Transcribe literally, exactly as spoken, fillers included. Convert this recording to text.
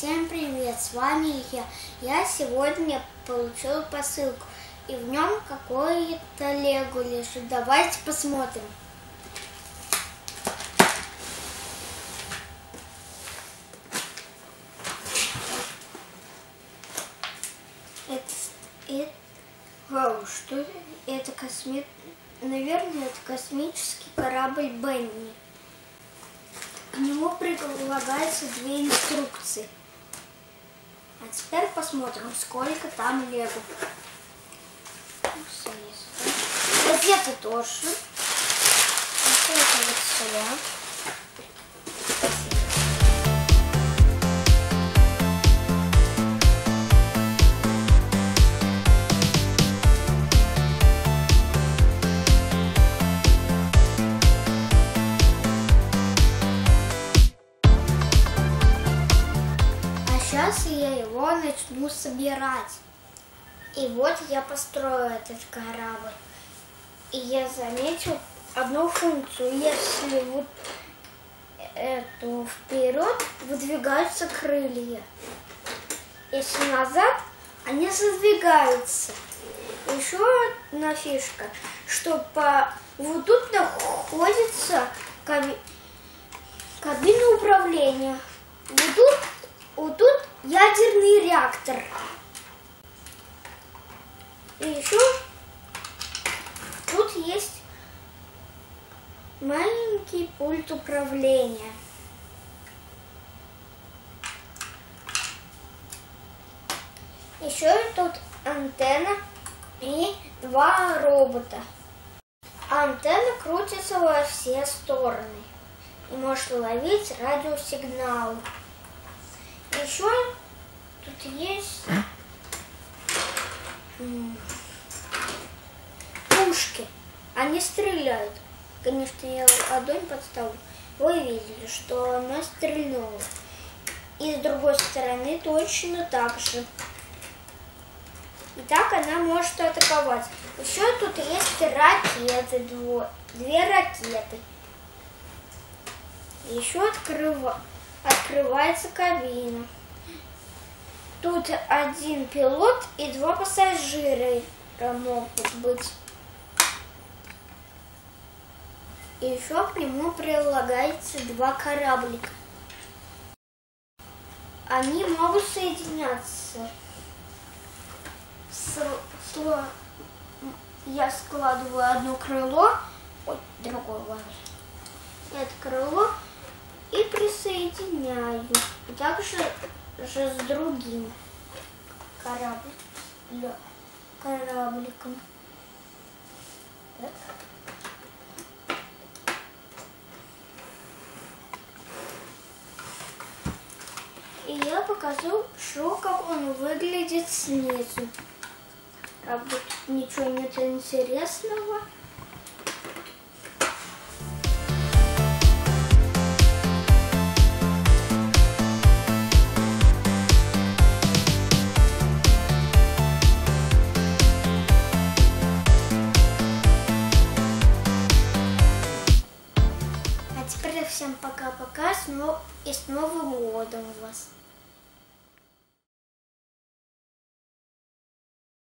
Всем привет, с вами я. Я сегодня получил посылку, и в нем какое-то лего лежит. Давайте посмотрим. Это, это, вау, что это? Это косми... Наверное, это космический корабль Бенни. К нему прилагаются две инструкции. А теперь посмотрим, сколько там лего. Газеты тоже. Вот это вот сюда. Сейчас я его начну собирать. И вот я построю этот корабль. И я заметил одну функцию. Если вот эту вперед, выдвигаются крылья. Если назад, они задвигаются. Еще одна фишка, что по вот тут находится каби... кабина управления. Вот тут Вот тут ядерный реактор. И еще тут есть маленький пульт управления. Еще тут антенна и два робота. Антенна крутится во все стороны и может ловить радиосигналы. Еще тут есть пушки. Они стреляют. Конечно, я ладонь подставлю. Вы видели, что она стрельнула. И с другой стороны точно так же. И так она может атаковать. Еще тут есть ракеты. Две ракеты. Еще открываю. Открывается кабина. Тут один пилот и два пассажира могут быть. И еще к нему прилагается два кораблика. Они могут соединяться. С, с, я складываю одно крыло, ой, другое важно. Это крыло. И присоединяю. И также же с другим корабль, корабликом. Так. И я покажу, что как он выглядит снизу. Правда, тут ничего нет интересного. Всем пока-пока и с Новым годом вас!